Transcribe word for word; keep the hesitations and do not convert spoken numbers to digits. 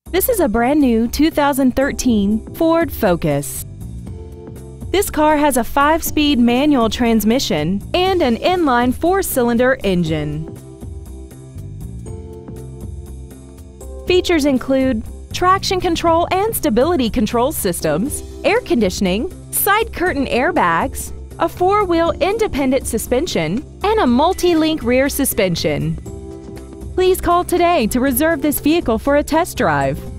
This is a brand new two thousand thirteen Ford Focus. This car has a five-speed manual transmission and an inline four-cylinder engine. Features include traction control and stability control systems, air conditioning, side curtain airbags, a four-wheel independent suspension, and a multi-link rear suspension. Please call today to reserve this vehicle for a test drive.